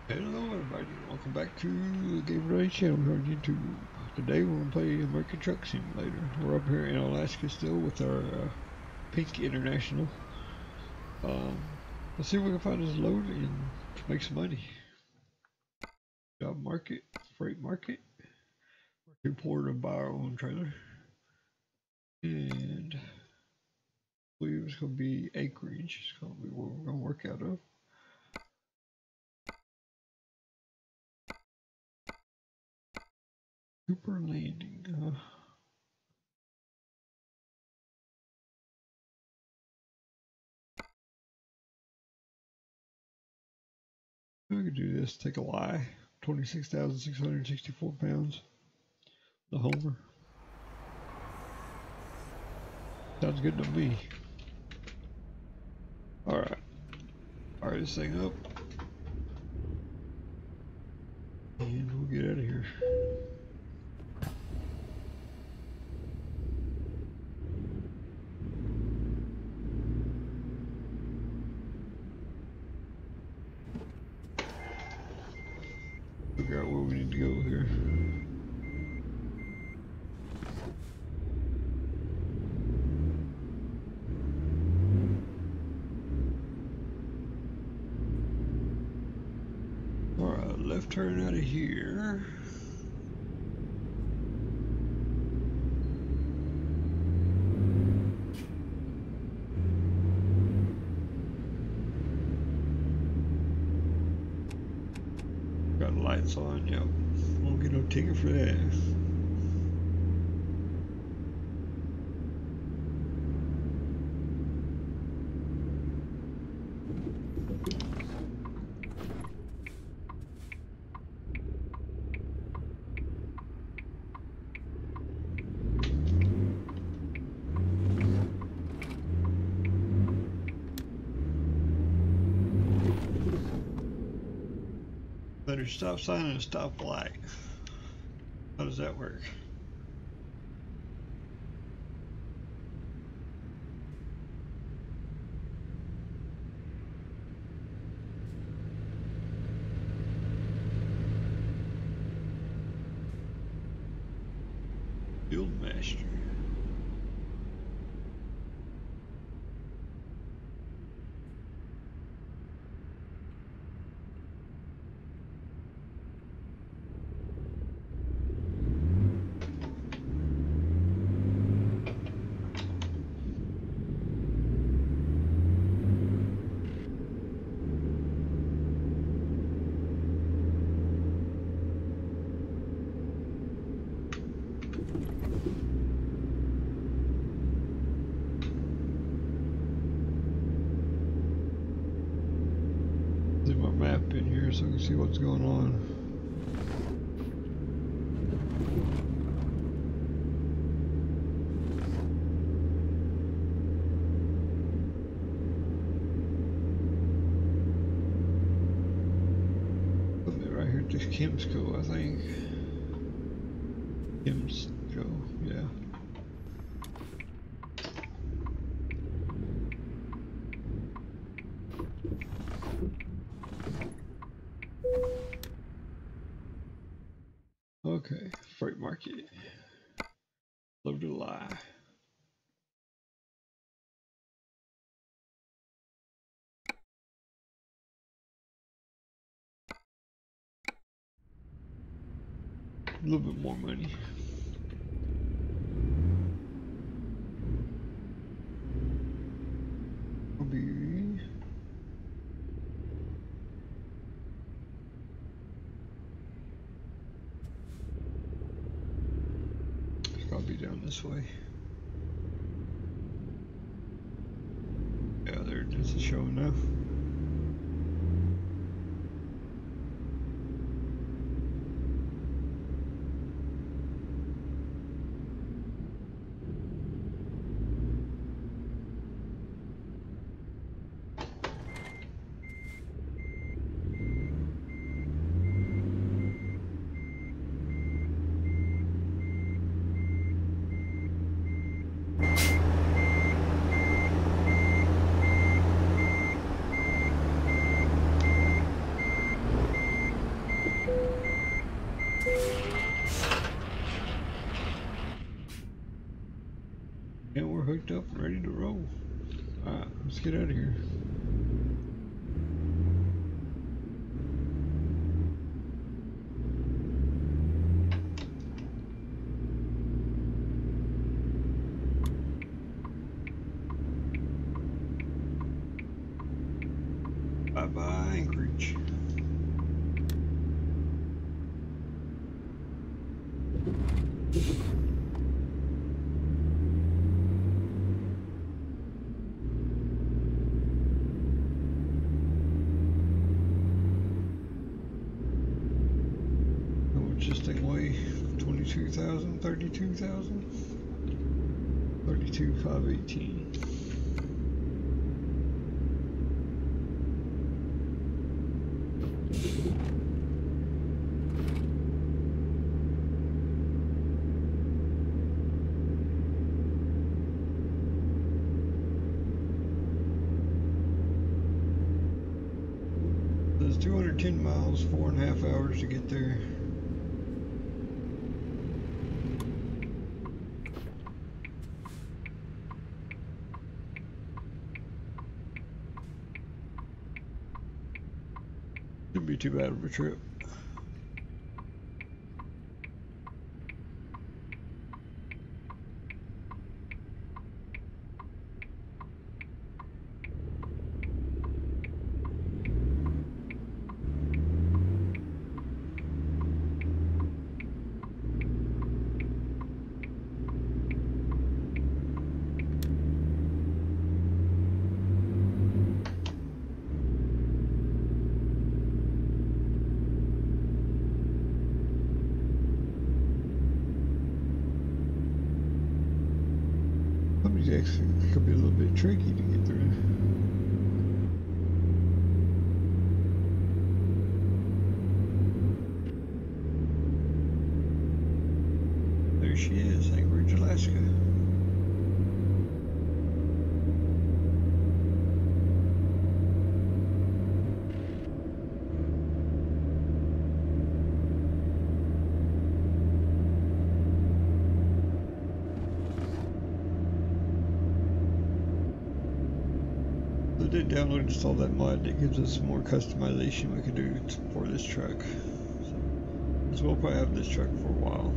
Hello everybody, welcome back to the Game Ready channel here on YouTube. Today we're going to play American Truck Simulator. We're up here in Alaska still with our Pink International. Let's see if we can find this load and make some money. Job market, freight market. We're imported to buy our own trailer. And I believe it's going to be acreage. It's going to be what we're going to work out of. Cooper Landing. We could do this. Take a lie. 26,664 pounds. The Homer. Sounds good to me. Alright. Fire this thing up. And we'll get out of here. Figure out where we need to go here. Alright, left turn out of here. Got lights on, yep. Won't get no ticket for that. Better stop sign and a stop light. How does that work? Field master. Map in here so we can see what's going on. Put me right here to Kimsco, I think. Kimsco, yeah. Okay, freight market. Love to lie. A little bit more money. Will be probably down this way. Yeah, there it is. It's showing now. And we're hooked up and ready to roll. Alright, let's get out of here. Bye-bye, Anchorage. Interesting way. 22,000, 32,000, 32,518. There's 210 miles, 4.5 hours to get there. Shouldn't be too bad of a trip. Actually could be a little bit tricky to get through. There she is, Anchorage, Alaska. I did download and install that mod that gives us some more customization we can do for this truck. So we'll probably have this truck for a while.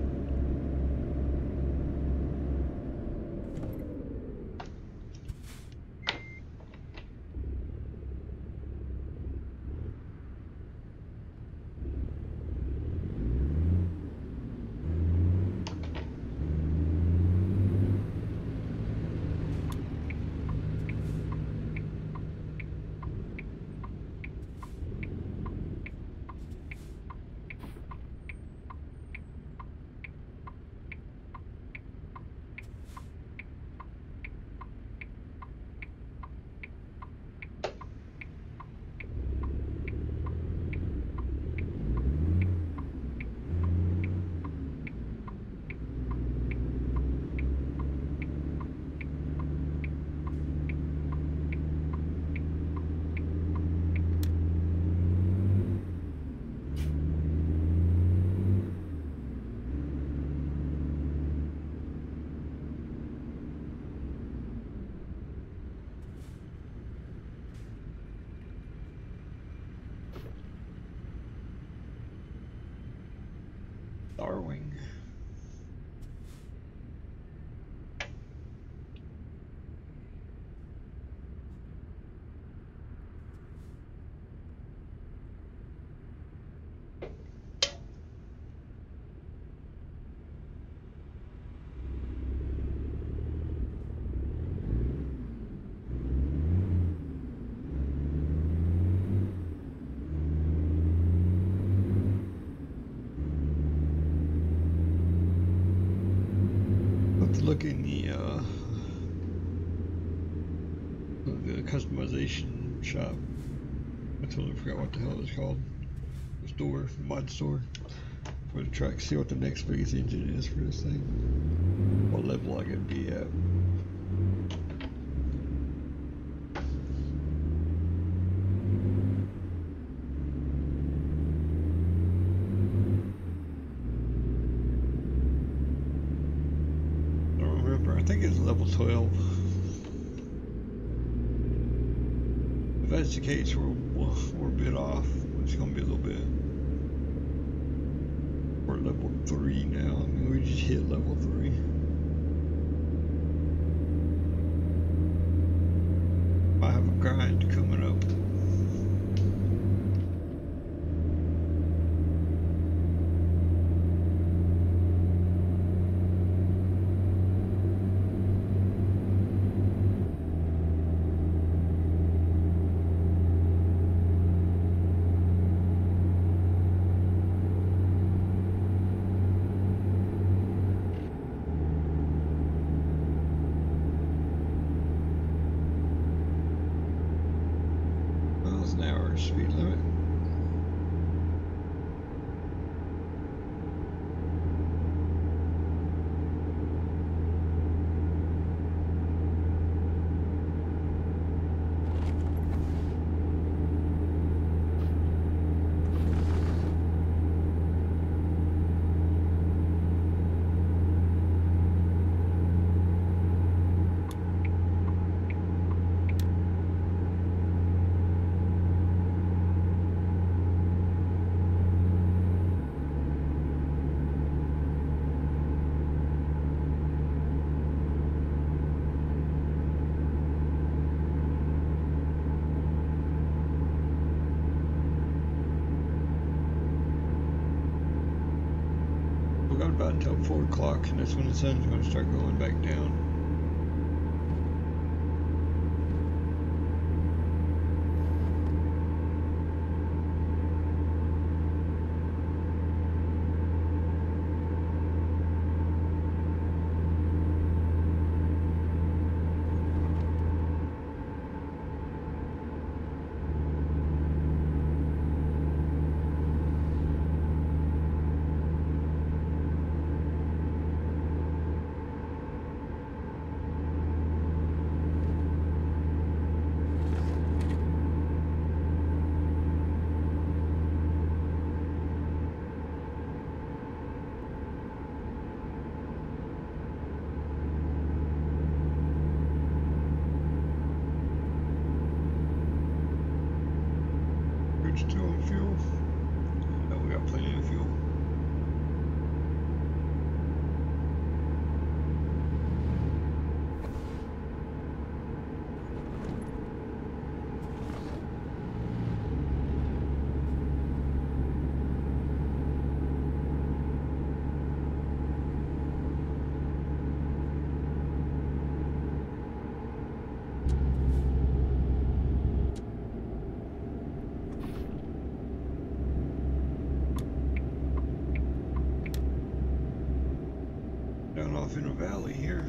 Starwing. Look in the customization shop. I totally forgot what the hell it's called. The store, the mod store for the truck. See what the next biggest engine is for this thing. What level I gotta be at. I think it's level 12. If that's the case, we're a bit off. It's going to be a little bit. We're at level 3 now. I mean, we just hit level 3. I have a grind coming up. An hour speed limit. We've got about until 4 o'clock, and that's when the sun's going to start going back down. Still on fuel? No, we got plenty of fuel. Down off in a valley here.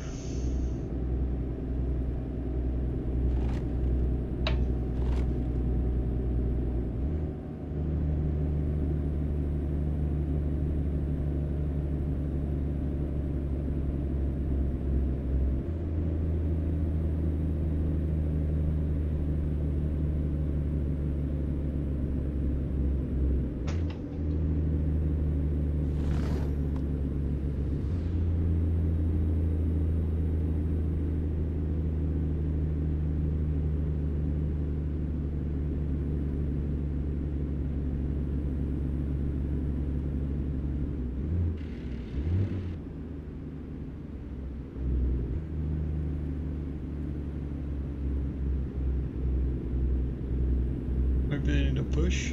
Maybe in a push.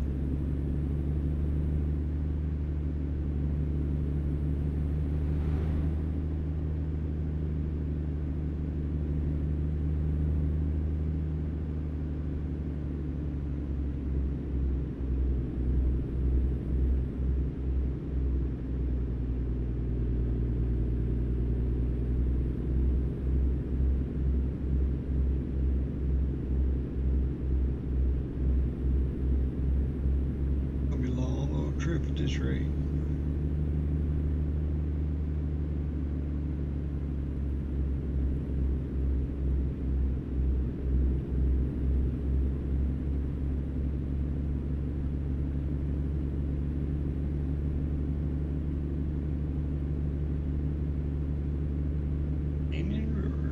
Trip at this rate. Indian River.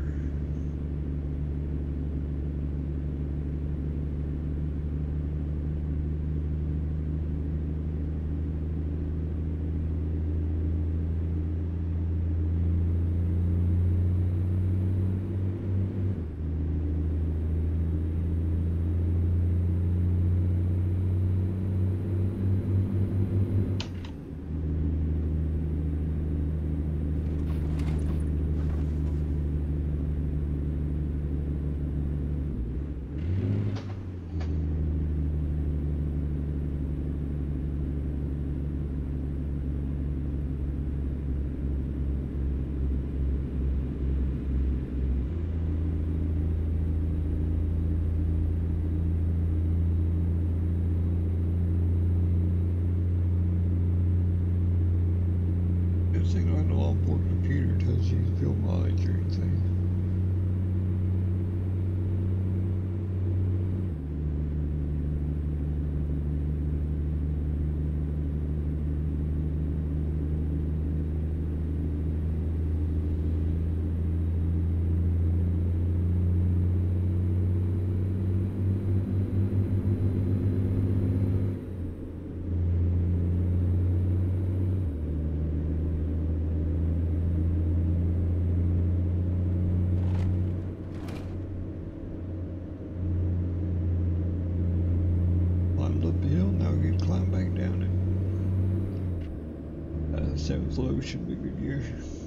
thing on the onboard computer tells you fuel mileage or anything. Seventh low should be a good year.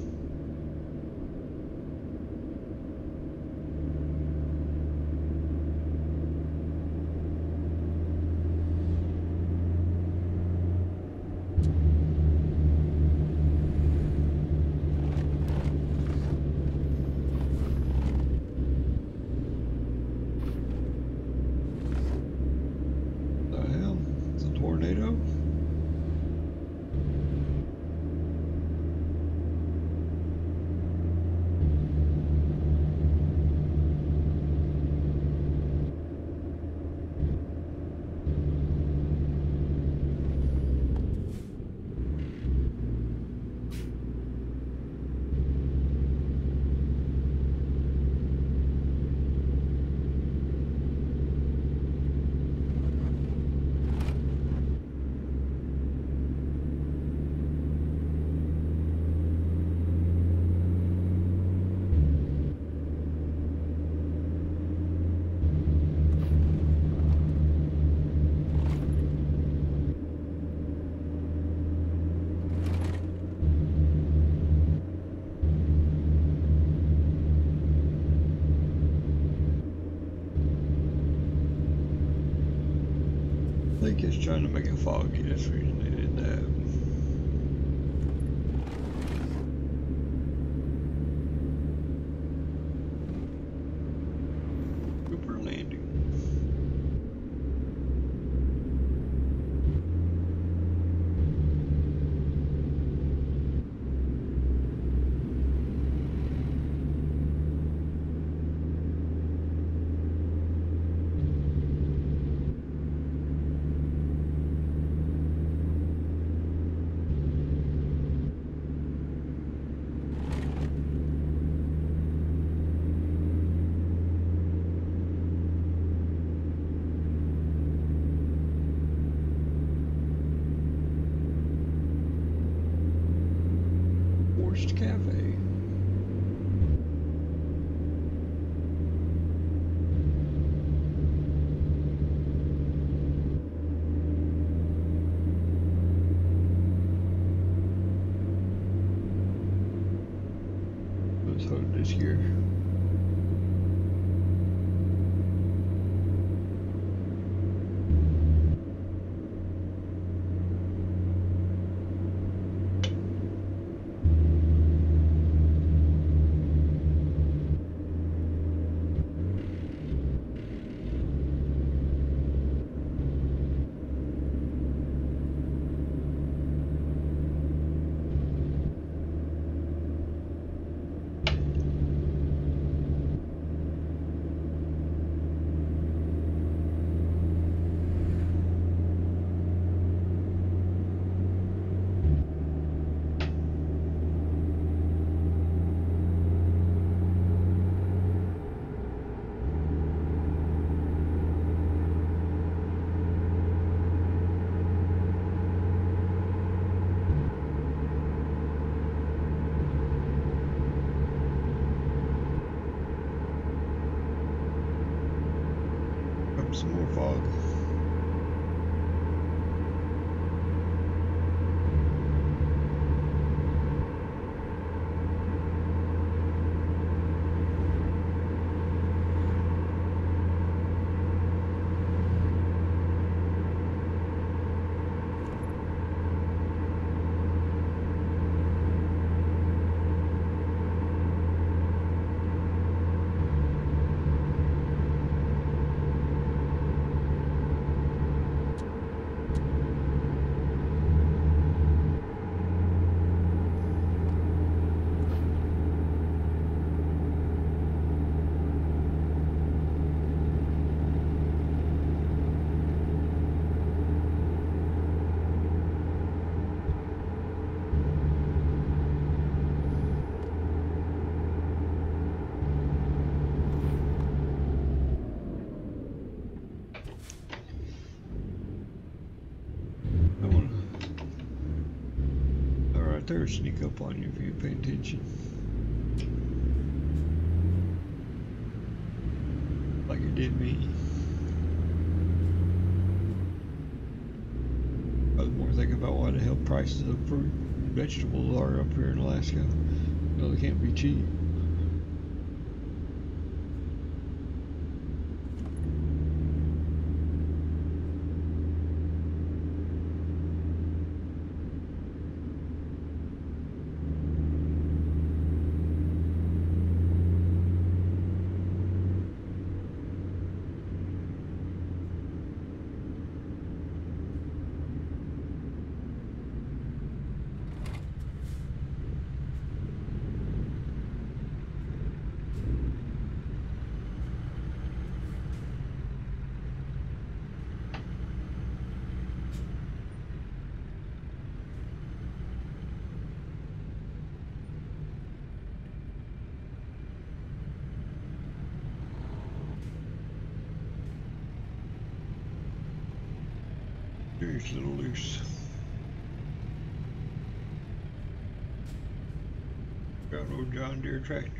The hell? It's a tornado? I think it's trying to make it foggy, that's the reason they did that. Cooper Landing. Forced Cafe. Let's hope this year. there will sneak up on you if you pay attention. Like it did me. I was more thinking about why the hell prices of fruit and vegetables are up here in Alaska. You know, they can't be cheap. It's a little loose. Got an old John Deere tractor.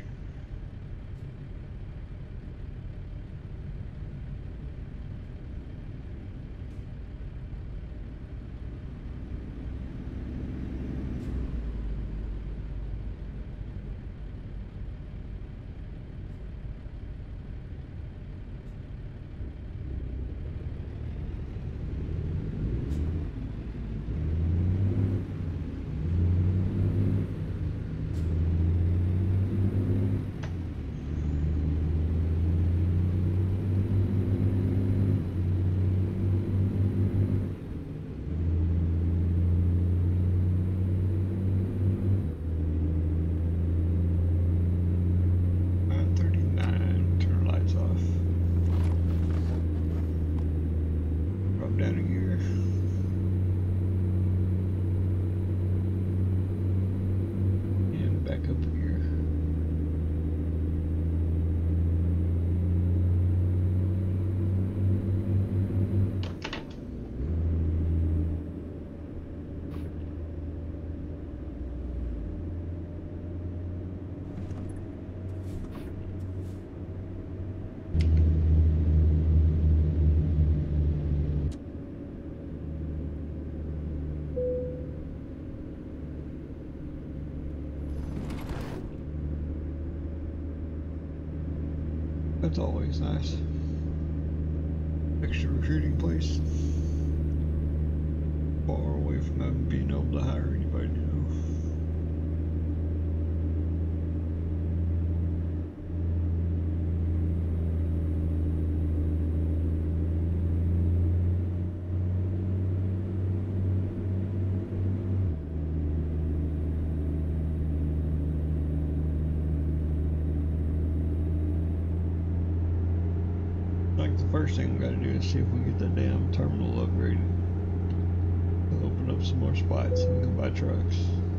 That's always nice. Extra recruiting place. Far away from having being able to hire anybody new. First thing we gotta do is see if we get the damn terminal upgraded. We'll open up some more spots and we can buy trucks.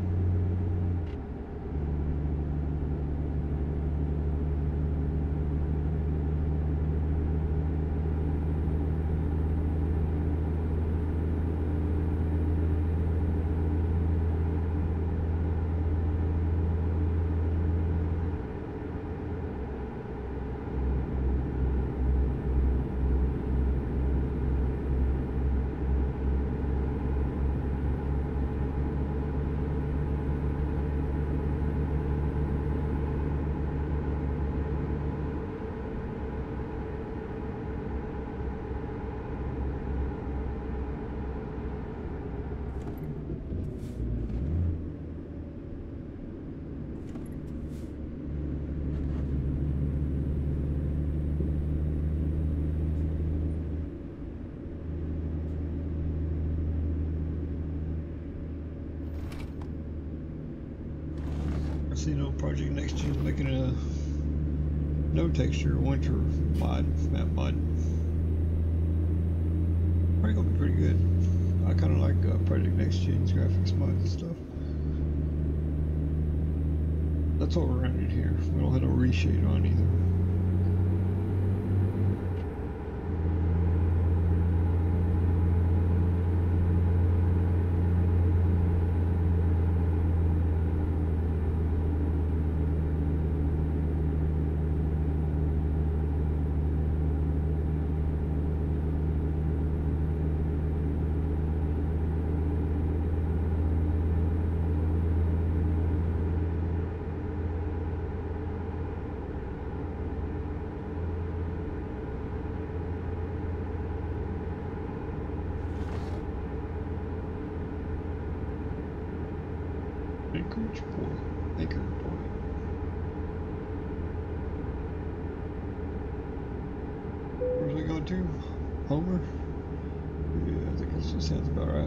Project Next Gen is making a no texture winter mod, map mod. Probably gonna be pretty good. I kind of like Project Next Gen's graphics mods and stuff. That's what we're running here. We don't have no reshade on either. Anchorage Point. Anchor Point. Where's we going to? Homer? Yeah, I think that sounds about right.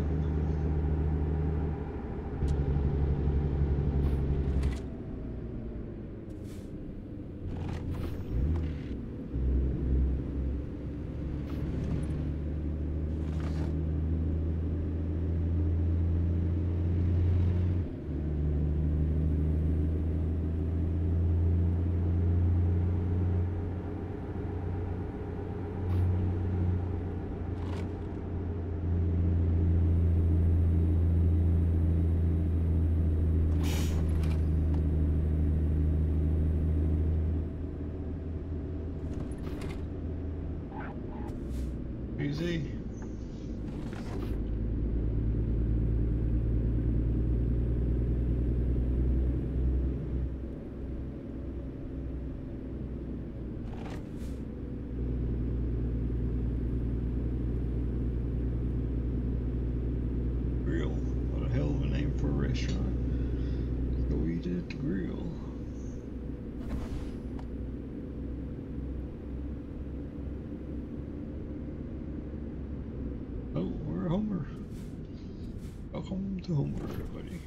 Easy. Grill. What a hell of a name for a restaurant. Let's go eat at the grill. Oh, we're Homer. Welcome to Homer, everybody.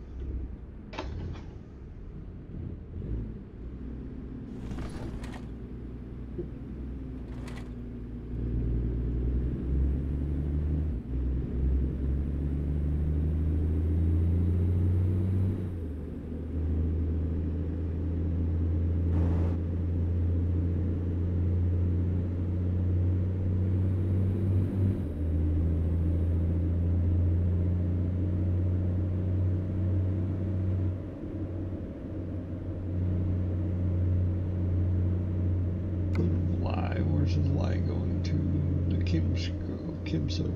Where's his lie going to? The Kimso.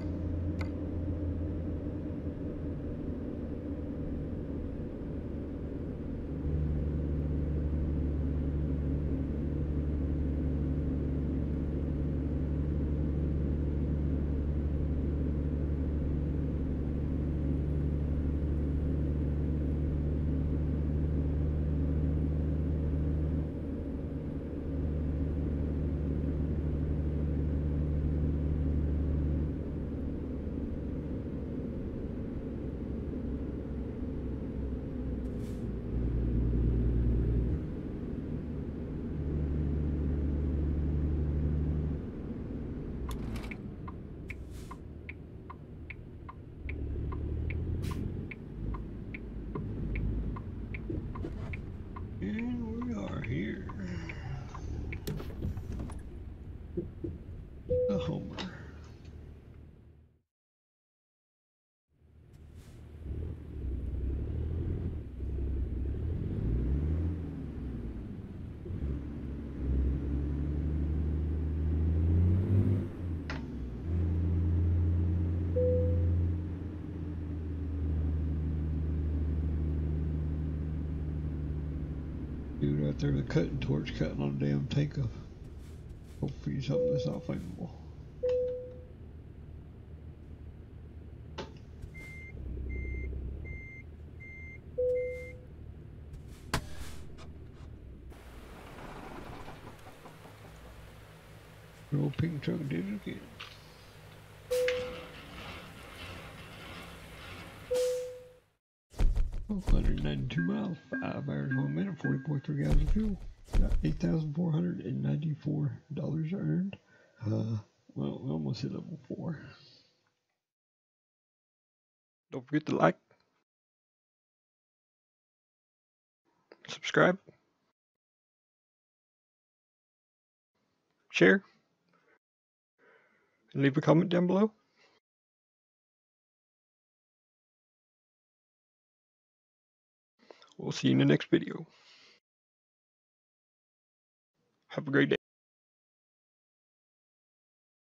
And we are here. The Homer. Dude out there with a cutting torch cutting on a damn tank of hopefully something that's not flammable. The old pink truck did it again. Oh, 192 miles, 5 hours, 1 minute, 40.3 gallons of fuel. Got $8,494 earned. Well, we almost hit level 4. Don't forget to like, subscribe, share, and leave a comment down below. We'll see you in the next video. Have a great day.